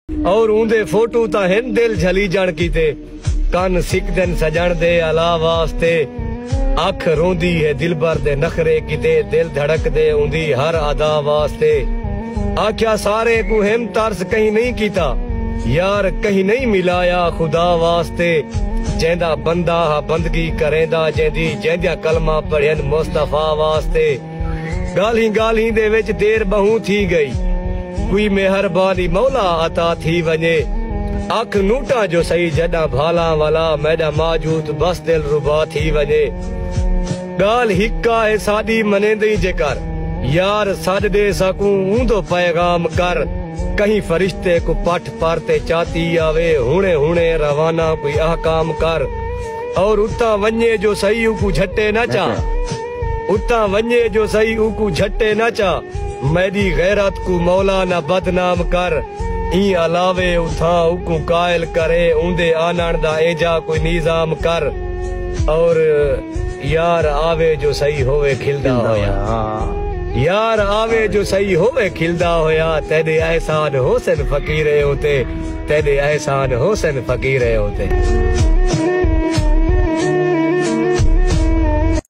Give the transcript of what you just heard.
और ऊंदे फोटू ता हिन दिल झली जण कीते कन सिकदन सजण दे अला वास्ते अख रोंदी है दिलबर दे नखरे कीते दिल धड़क दे ऊंदी हर अदा वास्ते आख्या सारे को हिम तर्स कहीं नहीं कीता यार कहीं नहीं मिलाया खुदा वास्ते जेंदा बंदा हा बंदगी करेंदा जेंदी जेंदा कलमा पढ़न मुस्तफा वास्ते गाली गाली दे विच देर बहु थी गई कोई मेहरबानी मौला अता थी वने अख नूटा जो सही जडा भाला वाला मैडा माजूद बस दिल रुबा थी वने गाल हिक्का है साडी मनेंदी जेकर यार साडे सकू ऊंदो पैगाम कर कहीं फरिश्ते को पठ पारते चाती आवे हुणे हुणे रवाना कोई अहकाम कर और उता वन्ये जो सही उकू झट्टे न चा उता वन्ये जो सही उकू झट्टे न चा मेरी गैरत को मौला न बदनाम कर ई अलावे उथा उकू कायल करे ऊंदे आनण दा एजा कोई निजाम कर और यार आवे जो सही होवे खिलदा होया यार आवे जो सही होवे खिलदा होया तेरे एहसान होसन फकीरे होते तेरे एहसान होसन फकीरे होते।